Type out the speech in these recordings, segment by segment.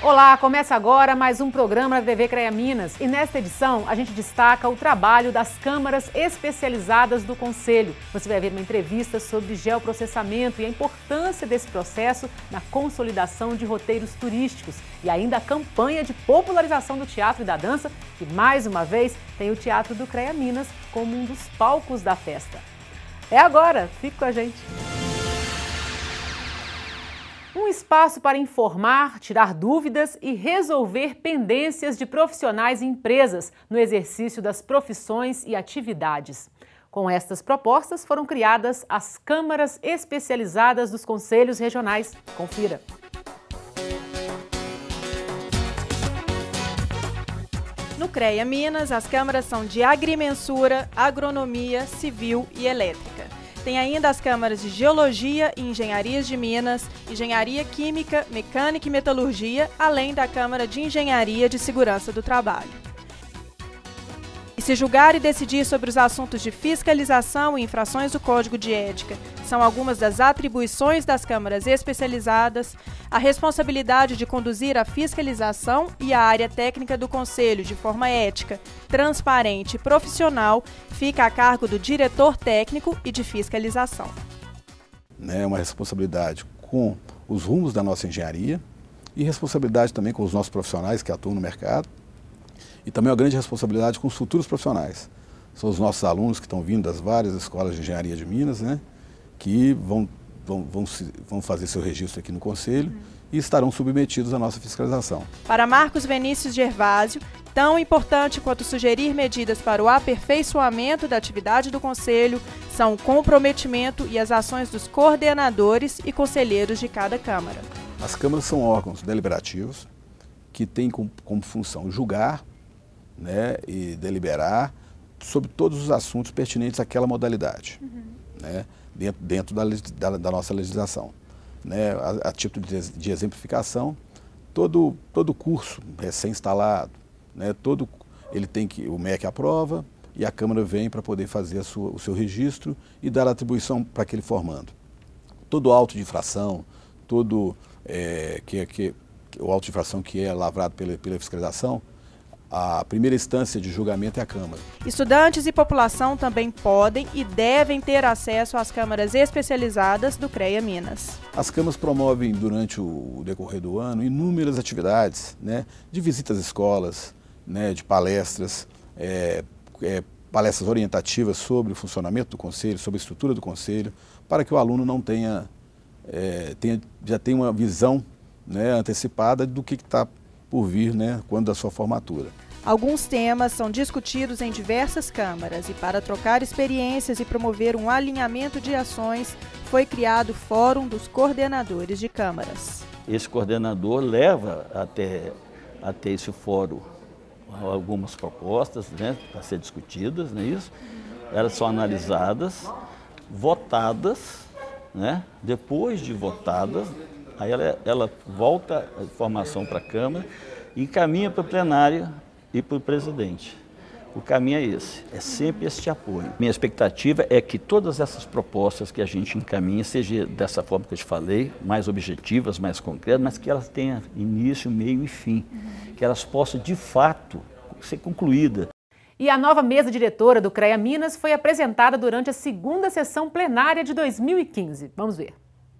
Olá, começa agora mais um programa da TV CREA Minas e nesta edição a gente destaca o trabalho das câmaras especializadas do Conselho. Você vai ver uma entrevista sobre geoprocessamento e a importância desse processo na consolidação de roteiros turísticos e ainda a campanha de popularização do teatro e da dança, que mais uma vez tem o Teatro do CREA Minas como um dos palcos da festa. É agora, fique com a gente! Um espaço para informar, tirar dúvidas e resolver pendências de profissionais e empresas no exercício das profissões e atividades. Com estas propostas foram criadas as câmaras especializadas dos conselhos regionais. Confira. No CREA Minas, as câmaras são de agrimensura, agronomia, civil e elétrica. Tem ainda as câmaras de Geologia e Engenharias de Minas, Engenharia Química, Mecânica e Metalurgia, além da Câmara de Engenharia de Segurança do Trabalho. E se julgar e decidir sobre os assuntos de fiscalização e infrações do Código de Ética são algumas das atribuições das câmaras especializadas, a responsabilidade de conduzir a fiscalização e a área técnica do Conselho de forma ética, transparente e profissional fica a cargo do diretor técnico e de fiscalização. É uma responsabilidade com os rumos da nossa engenharia e responsabilidade também com os nossos profissionais que atuam no mercado e também uma grande responsabilidade com os futuros profissionais. São os nossos alunos que estão vindo das várias escolas de engenharia de Minas, né, que vão fazer seu registro aqui no Conselho e estarão submetidos à nossa fiscalização. Para Marcos Vinícius Gervásio, tão importante quanto sugerir medidas para o aperfeiçoamento da atividade do Conselho são o comprometimento e as ações dos coordenadores e conselheiros de cada Câmara. As câmaras são órgãos deliberativos que têm como função julgar, né, e deliberar sobre todos os assuntos pertinentes àquela modalidade, né, dentro da nossa legislação. Né, a título de exemplificação, todo curso recém-instalado, né, ele tem que, o MEC aprova e a Câmara vem para poder fazer o seu registro e dar a atribuição para aquele formando. Todo auto de infração, o auto de infração que é lavrado pela fiscalização, a primeira instância de julgamento é a Câmara. Estudantes e população também podem e devem ter acesso às câmaras especializadas do CREA Minas. As câmaras promovem durante o decorrer do ano inúmeras atividades, né, de visitas às escolas, né, de palestras, palestras orientativas sobre o funcionamento do Conselho, sobre a estrutura do Conselho, para que o aluno não já tenha uma visão, né, antecipada do que está por vir, né, quando da sua formatura. Alguns temas são discutidos em diversas câmaras e para trocar experiências e promover um alinhamento de ações, foi criado o Fórum dos Coordenadores de Câmaras. Esse coordenador leva até esse fórum algumas propostas, né, para ser discutidas, não é isso? Elas são analisadas, votadas, né? Depois de votadas, aí ela volta a informação para a Câmara e encaminha para o plenário e para o presidente. O caminho é esse, é sempre este apoio. Minha expectativa é que todas essas propostas que a gente encaminha sejam dessa forma que eu te falei, mais objetivas, mais concretas, mas que elas tenham início, meio e fim, que elas possam de fato ser concluídas. E a nova mesa diretora do CREA Minas foi apresentada durante a segunda sessão plenária de 2015. Vamos ver.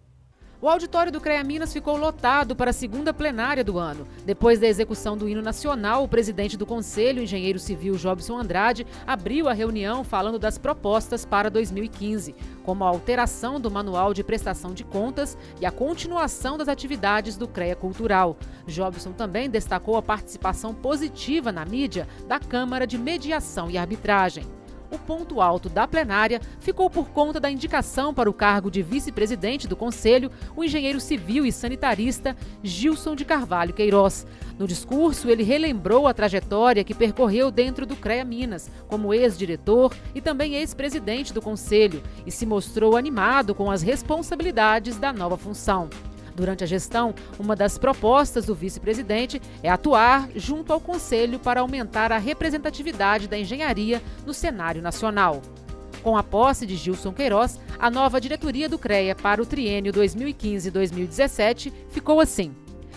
O auditório do CREA Minas ficou lotado para a segunda plenária do ano. Depois da execução do hino nacional, o presidente do Conselho, o engenheiro civil Jobson Andrade, abriu a reunião falando das propostas para 2015, como a alteração do Manual de Prestação de Contas e a continuação das atividades do CREA Cultural. Jobson também destacou a participação positiva na mídia da Câmara de Mediação e Arbitragem. O ponto alto da plenária ficou por conta da indicação para o cargo de vice-presidente do Conselho, o engenheiro civil e sanitarista Gilson de Carvalho Queiroz. No discurso, ele relembrou a trajetória que percorreu dentro do CREA Minas, como ex-diretor e também ex-presidente do Conselho, e se mostrou animado com as responsabilidades da nova função. Durante a gestão, uma das propostas do vice-presidente é atuar junto ao Conselho para aumentar a representatividade da engenharia no cenário nacional. Com a posse de Gilson Queiroz, a nova diretoria do CREA para o triênio 2015-2017 ficou assim: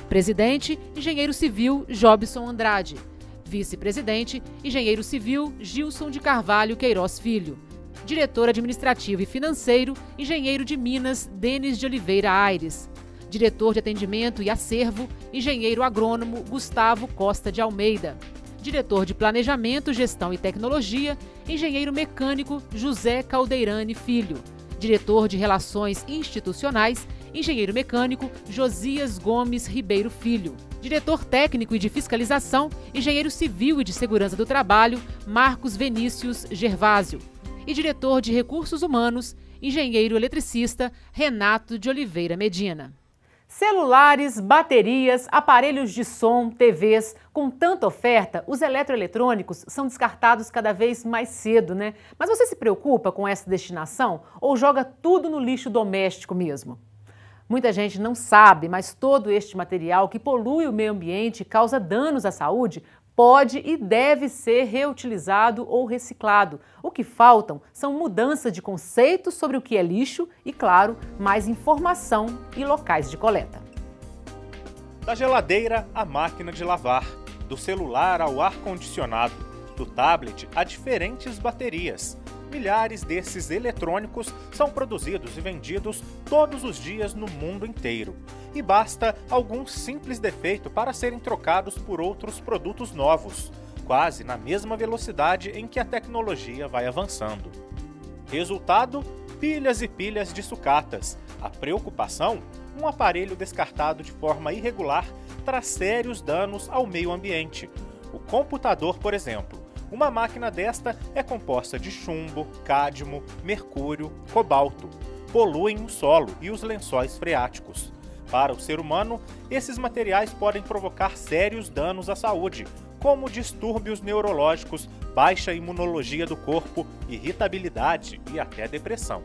Presidente, engenheiro civil Jobson Andrade. Vice-presidente, engenheiro civil Gilson de Carvalho Queiroz Filho. Diretor administrativo e financeiro, engenheiro de Minas Denis de Oliveira Aires. Diretor de atendimento e acervo, engenheiro agrônomo Gustavo Costa de Almeida. Diretor de planejamento, gestão e tecnologia, engenheiro mecânico José Caldeirane Filho. Diretor de relações institucionais, engenheiro mecânico Josias Gomes Ribeiro Filho. Diretor técnico e de fiscalização, engenheiro civil e de segurança do trabalho, Marcos Vinícius Gervásio. E diretor de recursos humanos, engenheiro eletricista, Renato de Oliveira Medina. Celulares, baterias, aparelhos de som, TVs, com tanta oferta, os eletroeletrônicos são descartados cada vez mais cedo, né? Mas você se preocupa com essa destinação ou joga tudo no lixo doméstico mesmo? Muita gente não sabe, mas todo este material que polui o meio ambiente e causa danos à saúde pode e deve ser reutilizado ou reciclado. O que faltam são mudanças de conceitos sobre o que é lixo e, claro, mais informação e locais de coleta. Da geladeira à máquina de lavar, do celular ao ar-condicionado, do tablet a diferentes baterias. Milhares desses eletrônicos são produzidos e vendidos todos os dias no mundo inteiro. E basta algum simples defeito para serem trocados por outros produtos novos, quase na mesma velocidade em que a tecnologia vai avançando. Resultado? Pilhas e pilhas de sucatas. A preocupação? Um aparelho descartado de forma irregular traz sérios danos ao meio ambiente. O computador, por exemplo. Uma máquina desta é composta de chumbo, cádmio, mercúrio, cobalto. Poluem o solo e os lençóis freáticos. Para o ser humano, esses materiais podem provocar sérios danos à saúde, como distúrbios neurológicos, baixa imunologia do corpo, irritabilidade e até depressão.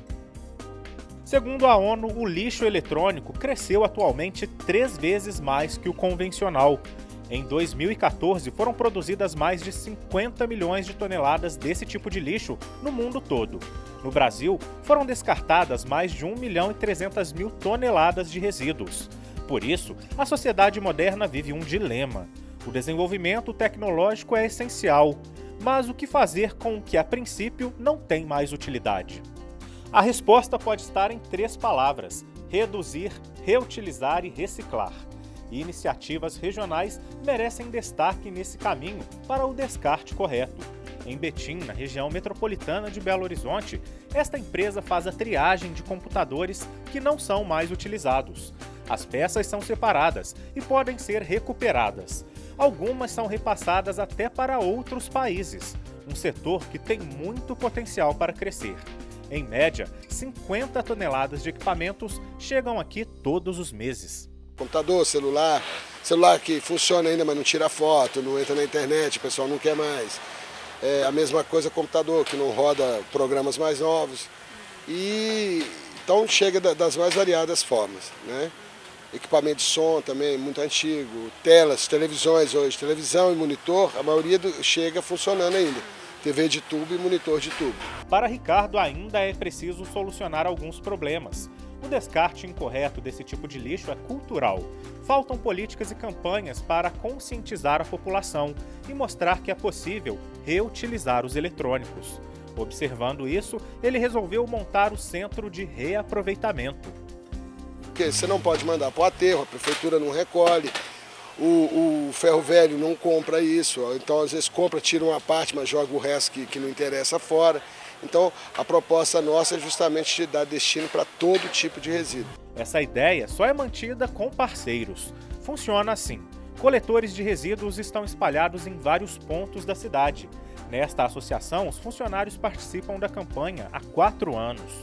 Segundo a ONU, o lixo eletrônico cresceu atualmente 3 vezes mais que o convencional. Em 2014, foram produzidas mais de 50 milhões de toneladas desse tipo de lixo no mundo todo. No Brasil, foram descartadas mais de 1.300.000 toneladas de resíduos. Por isso, a sociedade moderna vive um dilema. O desenvolvimento tecnológico é essencial, mas o que fazer com o que, a princípio, não tem mais utilidade? A resposta pode estar em 3 palavras: reduzir, reutilizar e reciclar. E iniciativas regionais merecem destaque nesse caminho para o descarte correto. Em Betim, na região metropolitana de Belo Horizonte, esta empresa faz a triagem de computadores que não são mais utilizados. As peças são separadas e podem ser recuperadas. Algumas são repassadas até para outros países, um setor que tem muito potencial para crescer. Em média, 50 toneladas de equipamentos chegam aqui todos os meses. Computador, celular que funciona ainda, mas não tira foto, não entra na internet, o pessoal não quer mais. A mesma coisa computador, que não roda programas mais novos. E então chega das mais variadas formas, né? Equipamento de som também, muito antigo, telas, televisões hoje, televisão e monitor, a maioria chega funcionando ainda. TV de tubo e monitor de tubo. Para Ricardo, ainda é preciso solucionar alguns problemas. O descarte incorreto desse tipo de lixo é cultural. Faltam políticas e campanhas para conscientizar a população e mostrar que é possível reutilizar os eletrônicos. Observando isso, ele resolveu montar o Centro de Reaproveitamento. Porque você não pode mandar para o aterro, a prefeitura não recolhe, o ferro velho não compra isso, então às vezes compra, tira uma parte, mas joga o resto que não interessa fora. Então, a proposta nossa é justamente de dar destino para todo tipo de resíduo. Essa ideia só é mantida com parceiros. Funciona assim. Coletores de resíduos estão espalhados em vários pontos da cidade. Nesta associação, os funcionários participam da campanha há 4 anos.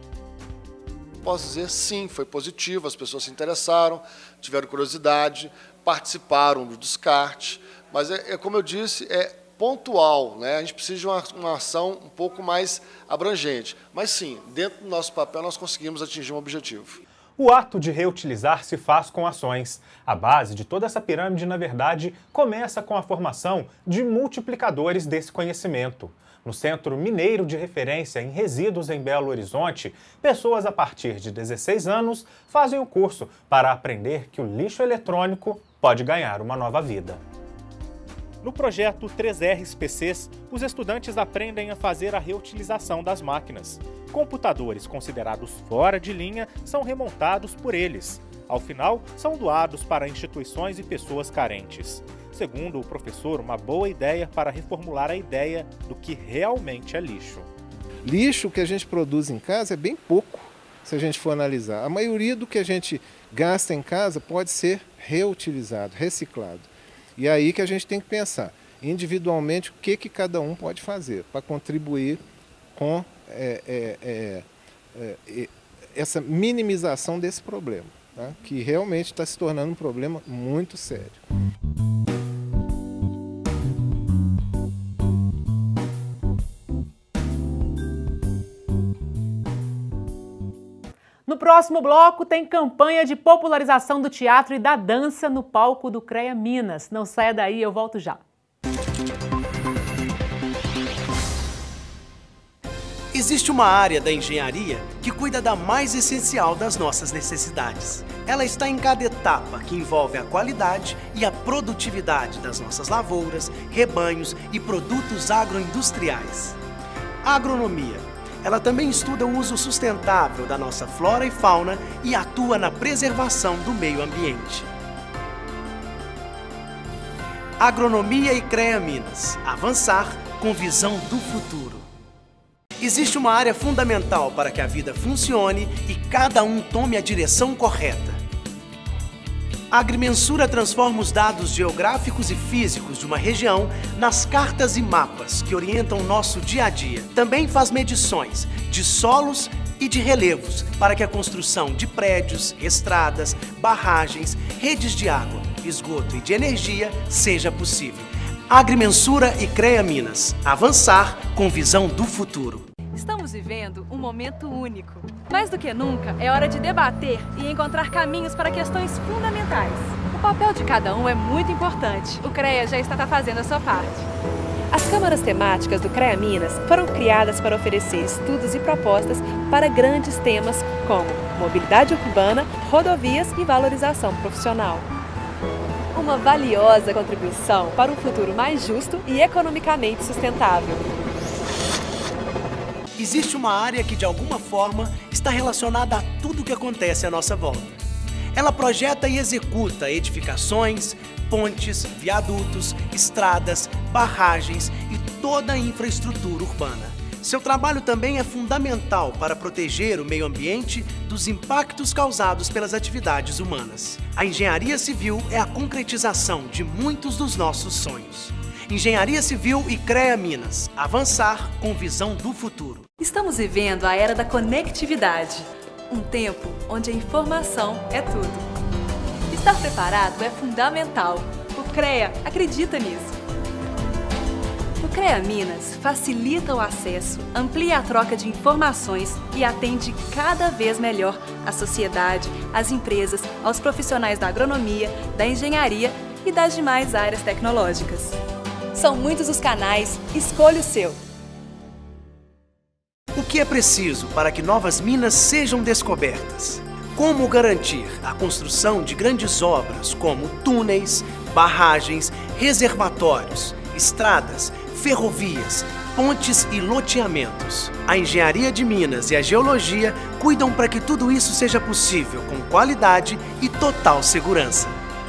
Posso dizer sim, foi positivo, as pessoas se interessaram, tiveram curiosidade, participaram do descarte, mas como eu disse, é pontual, né? A gente precisa de uma ação um pouco mais abrangente. Mas sim, dentro do nosso papel nós conseguimos atingir um objetivo. O ato de reutilizar se faz com ações. A base de toda essa pirâmide, na verdade, começa com a formação de multiplicadores desse conhecimento. No Centro Mineiro de Referência em Resíduos em Belo Horizonte, pessoas a partir de 16 anos fazem o curso para aprender que o lixo eletrônico pode ganhar uma nova vida. No projeto 3Rs PCs, os estudantes aprendem a fazer a reutilização das máquinas. Computadores considerados fora de linha são remontados por eles. Ao final, são doados para instituições e pessoas carentes. Segundo o professor, uma boa ideia para reformular a ideia do que realmente é lixo. Lixo que a gente produz em casa é bem pouco, se a gente for analisar. A maioria do que a gente gasta em casa pode ser reutilizado, reciclado. E é aí que a gente tem que pensar individualmente o que cada um pode fazer para contribuir com essa minimização desse problema, tá? Que realmente está se tornando um problema muito sério. No próximo bloco tem campanha de popularização do teatro e da dança no palco do CREA Minas. Não saia daí, eu volto já. Existe uma área da engenharia que cuida da mais essencial das nossas necessidades. Ela está em cada etapa, que envolve a qualidade e a produtividade das nossas lavouras, rebanhos e produtos agroindustriais. A agronomia. Ela também estuda o uso sustentável da nossa flora e fauna e atua na preservação do meio ambiente. Agronomia e CREA Minas. Avançar com visão do futuro. Existe uma área fundamental para que a vida funcione e cada um tome a direção correta. A agrimensura transforma os dados geográficos e físicos de uma região nas cartas e mapas que orientam o nosso dia a dia. Também faz medições de solos e de relevos para que a construção de prédios, estradas, barragens, redes de água, esgoto e de energia seja possível. Agrimensura e CREA Minas. Avançar com visão do futuro. Estamos vivendo um momento único. Mais do que nunca, é hora de debater e encontrar caminhos para questões fundamentais. O papel de cada um é muito importante. O CREA já está fazendo a sua parte. As câmaras temáticas do CREA Minas foram criadas para oferecer estudos e propostas para grandes temas como mobilidade urbana, rodovias e valorização profissional. Uma valiosa contribuição para um futuro mais justo e economicamente sustentável. Existe uma área que, de alguma forma, está relacionada a tudo o que acontece à nossa volta. Ela projeta e executa edificações, pontes, viadutos, estradas, barragens e toda a infraestrutura urbana. Seu trabalho também é fundamental para proteger o meio ambiente dos impactos causados pelas atividades humanas. A engenharia civil é a concretização de muitos dos nossos sonhos. Engenharia Civil e CREA Minas. Avançar com visão do futuro. Estamos vivendo a era da conectividade. Um tempo onde a informação é tudo. Estar preparado é fundamental. O CREA acredita nisso. O CREA Minas facilita o acesso, amplia a troca de informações e atende cada vez melhor a sociedade, as empresas, aos profissionais da agronomia, da engenharia e das demais áreas tecnológicas. São muitos os canais, escolha o seu. O que é preciso para que novas minas sejam descobertas? Como garantir a construção de grandes obras como túneis, barragens, reservatórios, estradas, ferrovias, pontes e loteamentos? A engenharia de Minas e a geologia cuidam para que tudo isso seja possível com qualidade e total segurança.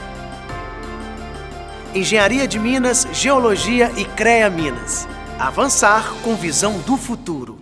Engenharia de Minas, Geologia e CREA Minas. Avançar com visão do futuro.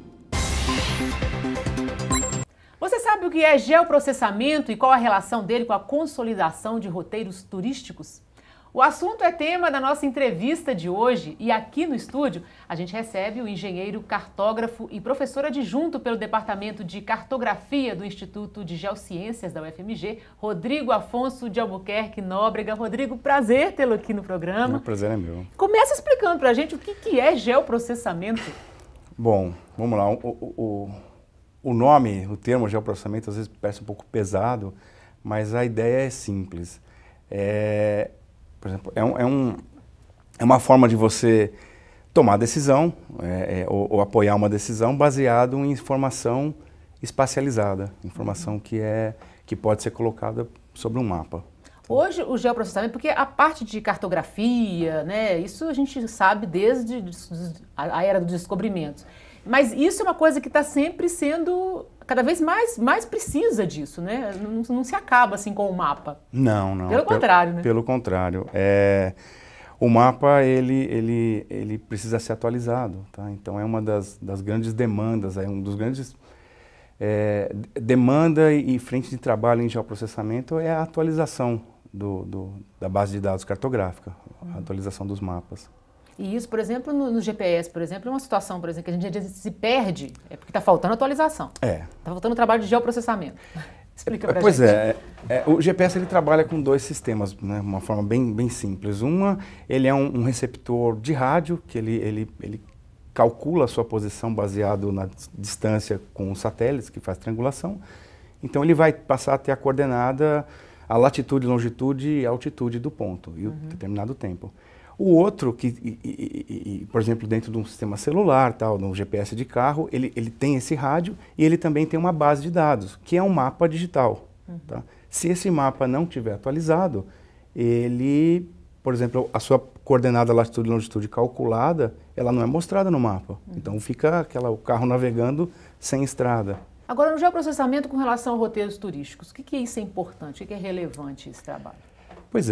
Você sabe o que é geoprocessamento e qual a relação dele com a consolidação de roteiros turísticos? O assunto é tema da nossa entrevista de hoje e aqui no estúdio a gente recebe o engenheiro cartógrafo e professor adjunto pelo Departamento de Cartografia do Instituto de Geociências da UFMG, Rodrigo Afonso de Albuquerque Nóbrega. Rodrigo, prazer tê-lo aqui no programa. O prazer é meu. Começa explicando pra gente o que é geoprocessamento. Bom, vamos lá. O nome, o termo geoprocessamento às vezes parece um pouco pesado, mas a ideia é simples. Por exemplo, é uma forma de você tomar decisão ou apoiar uma decisão baseado em informação espacializada, informação que pode ser colocada sobre um mapa. Hoje o geoprocessamento, porque a parte de cartografia, né, isso a gente sabe desde a era dos descobrimentos, mas isso é uma coisa que está sempre sendo cada vez mais precisa disso, né? Não se acaba assim com o mapa. Não. Pelo contrário, né? Pelo contrário. O mapa, ele precisa ser atualizado, tá? Então é uma das grandes demandas, um dos grandes... demanda e frente de trabalho em geoprocessamento é a atualização da base de dados cartográfica, a atualização dos mapas. E isso, por exemplo, no GPS, por exemplo, é uma situação, por exemplo, que a gente se perde, é porque está faltando atualização. Está faltando trabalho de geoprocessamento. Explica pra gente. Pois o GPS ele trabalha com dois sistemas, né, uma forma bem simples. Ele é um receptor de rádio, que ele calcula a sua posição baseado na distância com os satélites, que faz triangulação. Então ele vai passar a ter a coordenada, a latitude, longitude e altitude do ponto, e o determinado tempo. O outro, por exemplo, dentro de um sistema celular, no GPS de carro, ele tem esse rádio e ele também tem uma base de dados, que é um mapa digital. Tá? Se esse mapa não estiver atualizado, ele, por exemplo, a sua coordenada latitude e longitude calculada, ela não é mostrada no mapa. Então fica o carro navegando sem estrada. Agora, no geoprocessamento com relação a roteiros turísticos, o que isso é importante, o que é relevante esse trabalho? Pois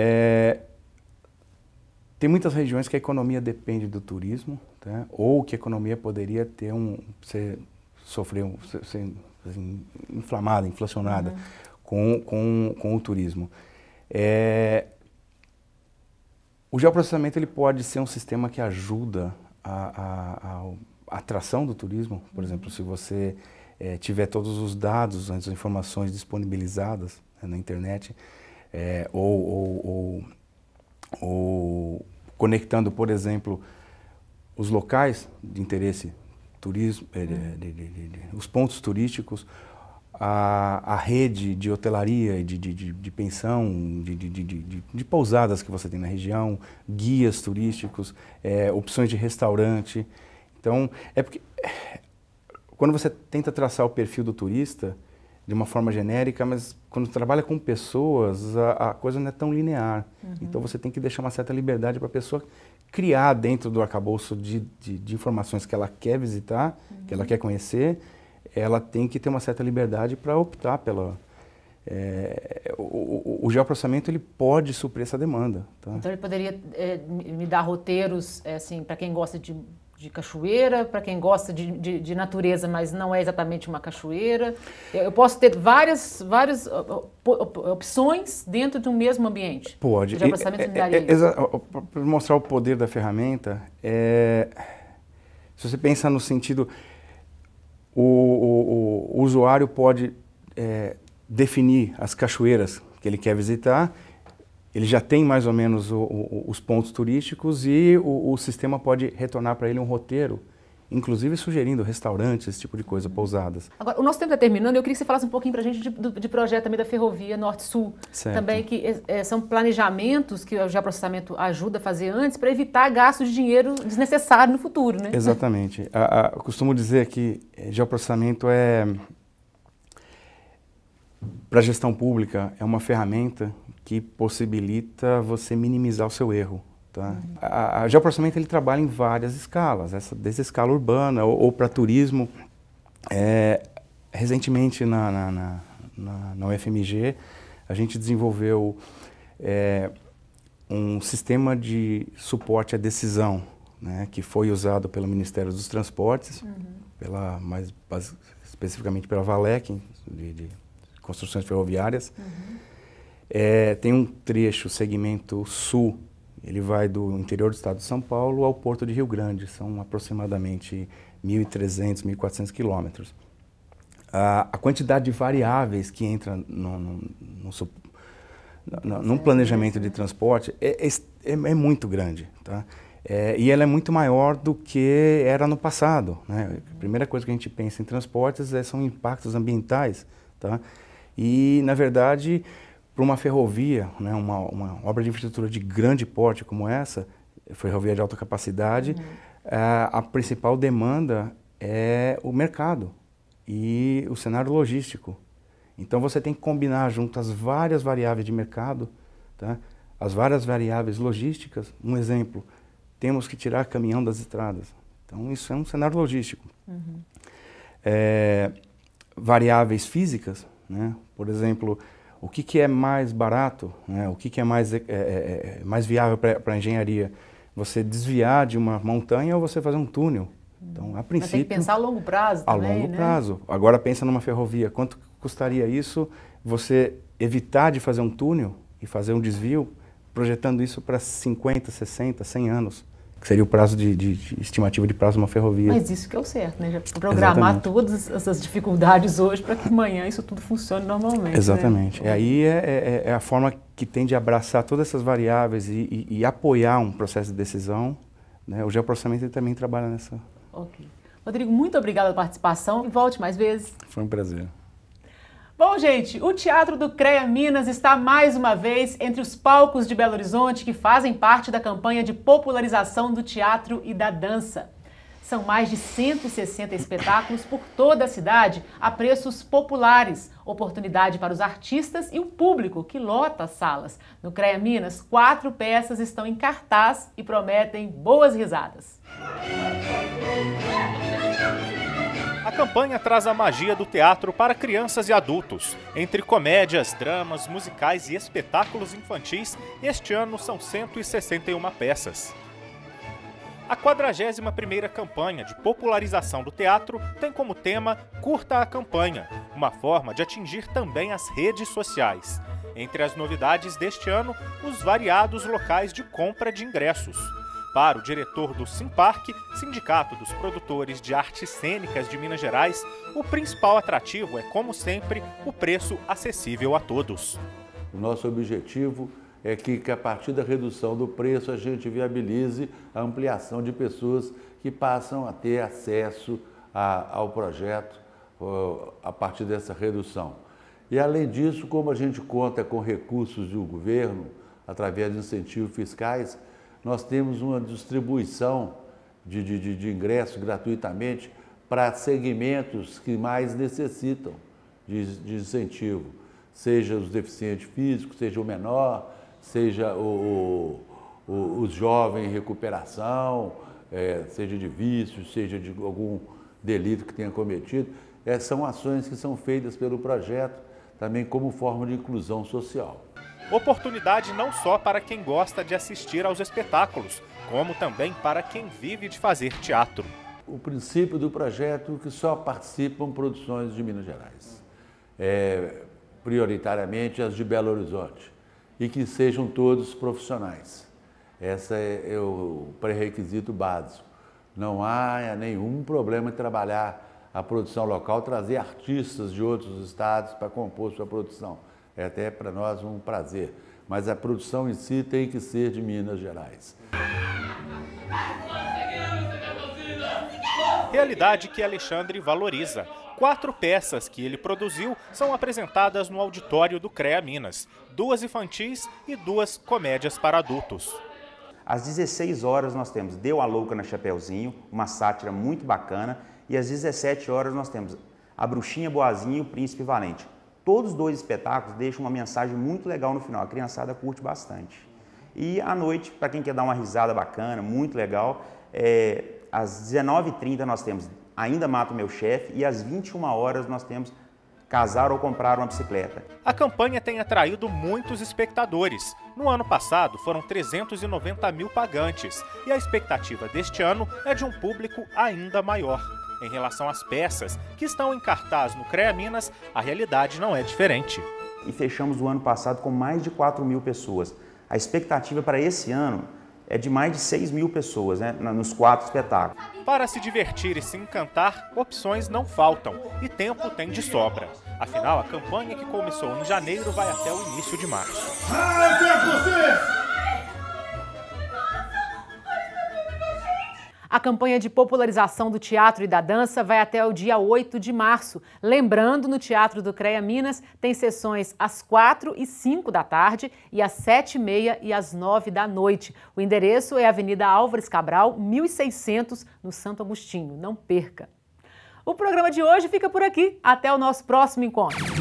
tem muitas regiões que a economia depende do turismo, tá? Ou que a economia poderia ter ser inflamada, inflacionada com o turismo. O geoprocessamento ele pode ser um sistema que ajuda a atração do turismo. Por exemplo, se você tiver todos os dados, as informações disponibilizadas na internet, ou conectando, por exemplo, os locais de interesse turismo, os pontos turísticos, a rede de hotelaria, de pensão, de pousadas que você tem na região, guias turísticos, opções de restaurante. Então, porque quando você tenta traçar o perfil do turista de uma forma genérica, mas quando trabalha com pessoas, a coisa não é tão linear. Então você tem que deixar uma certa liberdade para a pessoa criar dentro do arcabouço de informações que ela quer visitar, que ela quer conhecer. Ela tem que ter uma certa liberdade para optar pela... o geoprocessamento ele pode suprir essa demanda. Tá? Então ele poderia me dar roteiros assim, para quem gosta de cachoeira, para quem gosta de natureza, mas não é exatamente uma cachoeira. Eu posso ter várias opções dentro de um mesmo ambiente. Pode. Para mostrar o poder da ferramenta, se você pensa no sentido, o usuário pode definir as cachoeiras que ele quer visitar. Ele já tem mais ou menos os pontos turísticos e o sistema pode retornar para ele um roteiro, inclusive sugerindo restaurantes, esse tipo de coisa, pousadas. Agora, o nosso tempo está terminando e eu queria que você falasse um pouquinho para a gente de projeto também da Ferrovia Norte-Sul. Também que são planejamentos que o geoprocessamento ajuda a fazer antes para evitar gastos de dinheiro desnecessário no futuro, né? Exatamente. Eu costumo dizer que geoprocessamento para a gestão pública, é uma ferramenta que possibilita você minimizar o seu erro. Tá? O geoprocessamento ele trabalha em várias escalas, desde a escala urbana ou para turismo. Recentemente na UFMG a gente desenvolveu um sistema de suporte à decisão, né, que foi usado pelo Ministério dos Transportes, mais especificamente pela Valec, de construções ferroviárias. Tem um trecho, segmento sul, ele vai do interior do estado de São Paulo ao Porto de Rio Grande, são aproximadamente 1.300, 1.400 quilômetros. A quantidade de variáveis que entra num planejamento de transporte é muito grande, tá? E ela é muito maior do que era no passado, né? A primeira coisa que a gente pensa em transportes são impactos ambientais, tá? E, na verdade, para uma ferrovia, né, uma obra de infraestrutura de grande porte como essa, ferrovia de alta capacidade, a principal demanda é o mercado e o cenário logístico. Então você tem que combinar junto as várias variáveis de mercado, tá? As várias variáveis logísticas. Um exemplo, temos que tirar caminhão das estradas. Então isso é um cenário logístico. Variáveis físicas, né? Por exemplo, o que é mais barato, né? O que é mais viável para a engenharia? Você desviar de uma montanha ou você fazer um túnel? Então, a princípio... Mas tem que pensar a longo prazo também, a longo né? prazo. Agora pensa numa ferrovia. Quanto custaria isso você evitar de fazer um túnel e fazer um desvio, projetando isso para 50, 60, 100 anos? Que seria o prazo de estimativa de prazo de uma ferrovia. Mas isso que é o certo, né? Já programar Exatamente. todas essas dificuldades hoje para que amanhã isso tudo funcione normalmente. Exatamente. Né? E aí é a forma que tem de abraçar todas essas variáveis e apoiar um processo de decisão, né? O geoprocessamento ele também trabalha nessa... Ok. Rodrigo, muito obrigada pela participação e volte mais vezes. Foi um prazer. Bom, gente, o Teatro do CREA Minas está mais uma vez entre os palcos de Belo Horizonte que fazem parte da campanha de popularização do teatro e da dança. São mais de 160 espetáculos por toda a cidade a preços populares, oportunidade para os artistas e o público que lota as salas. No CREA Minas, 4 peças estão em cartaz e prometem boas risadas. A campanha traz a magia do teatro para crianças e adultos. Entre comédias, dramas, musicais e espetáculos infantis, este ano são 161 peças. A 41ª campanha de popularização do teatro tem como tema Curta a Campanha, uma forma de atingir também as redes sociais. Entre as novidades deste ano, os variados locais de compra de ingressos. Para o diretor do Simparc, Sindicato dos Produtores de Artes Cênicas de Minas Gerais, o principal atrativo é, como sempre, o preço acessível a todos. O nosso objetivo é que a partir da redução do preço a gente viabilize a ampliação de pessoas que passam a ter acesso ao projeto a partir dessa redução. E além disso, como a gente conta com recursos do governo, através de incentivos fiscais, nós temos uma distribuição de ingressos gratuitamente para segmentos que mais necessitam de incentivo, seja os deficientes físicos, seja o menor, seja os jovens em recuperação, seja de vícios, seja de algum delito que tenha cometido. São ações que são feitas pelo projeto também como forma de inclusão social. Oportunidade não só para quem gosta de assistir aos espetáculos, como também para quem vive de fazer teatro. O princípio do projeto é que só participam produções de Minas Gerais, prioritariamente as de Belo Horizonte, e que sejam todos profissionais. Esse é o pré-requisito básico. Não há nenhum problema em trabalhar a produção local, trazer artistas de outros estados para compor sua produção. É até para nós um prazer, mas a produção em si tem que ser de Minas Gerais. Realidade que Alexandre valoriza. 4 peças que ele produziu são apresentadas no auditório do CREA Minas, 2 infantis e 2 comédias para adultos. Às 16 horas nós temos Deu a Louca na Chapeuzinho, uma sátira muito bacana, e às 17 horas nós temos A Bruxinha Boazinha e o Príncipe Valente. Todos os 2 espetáculos deixam uma mensagem muito legal no final, a criançada curte bastante. E à noite, para quem quer dar uma risada bacana, muito legal, às 19h30 nós temos Ainda Mato Meu Chefe e às 21 horas nós temos Casar ou Comprar uma Bicicleta. A campanha tem atraído muitos espectadores. No ano passado foram 390 mil pagantes e a expectativa deste ano é de um público ainda maior. Em relação às peças que estão em cartaz no CREA Minas, a realidade não é diferente. E fechamos o ano passado com mais de 4 mil pessoas. A expectativa para esse ano é de mais de 6 mil pessoas, né, nos 4 espetáculos. Para se divertir e se encantar, opções não faltam e tempo tem de sobra. Afinal, a campanha que começou em janeiro vai até o início de março. A campanha de popularização do teatro e da dança vai até o dia 8 de março. Lembrando, no Teatro do CREA Minas tem sessões às 4 e 5 da tarde e às 7h30 e às 9 da noite. O endereço é Avenida Álvares Cabral, 1600, no Santo Agostinho. Não perca! O programa de hoje fica por aqui. Até o nosso próximo encontro.